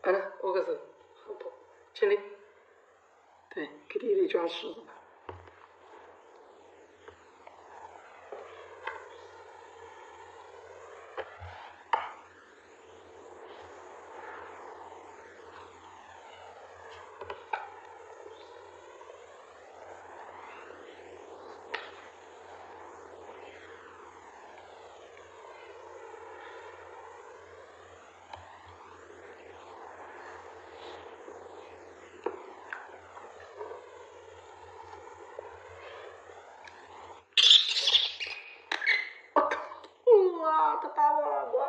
握个手，不，请你，对，给弟弟装饰。哇，他打我耳光。